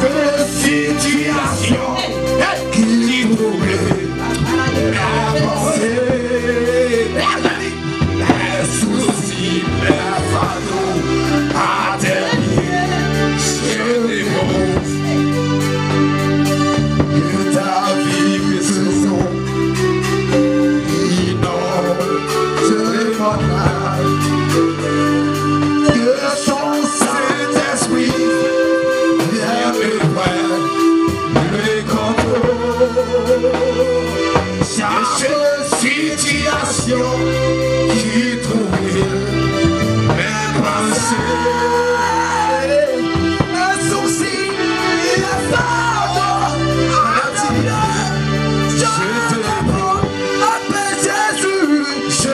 situation qui trouble la pensée, les soucis, les fardeaux à terminer, je dépose que ta vie ce sont innombrables, je démontre que son Saint-Esprit vient me voir, me contrôle. Chaque situation qui trouve mes pensées, un souci, un fardeau à tirer, je te prends, appelle Jésus,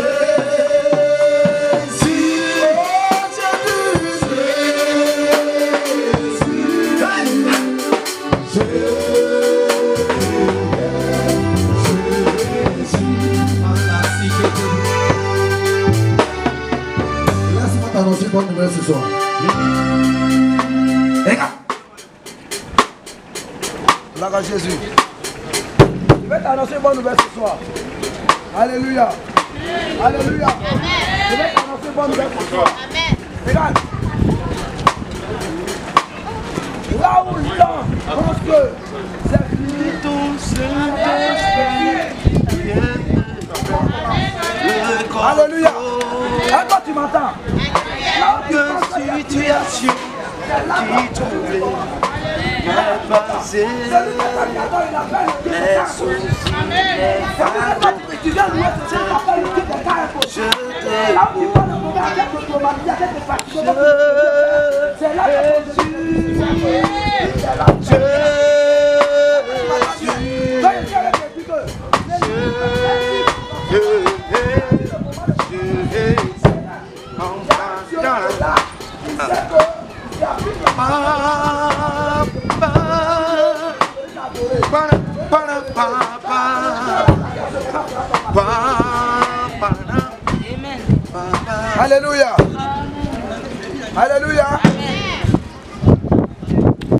annoncer bonne nouvelle ce soir. Regarde. Gloire à Jésus. Je vais t'annoncer bonne nouvelle ce soir. Alléluia. Alléluia. Je vais t'annoncer bonne nouvelle ce soir. Regarde. Là où l'homme pense que c'est fini, alléluia. Et toi tu m'entends? Que situation qui troublait est passée, les soucis, les fardeaux, je Alléluia. Alléluia.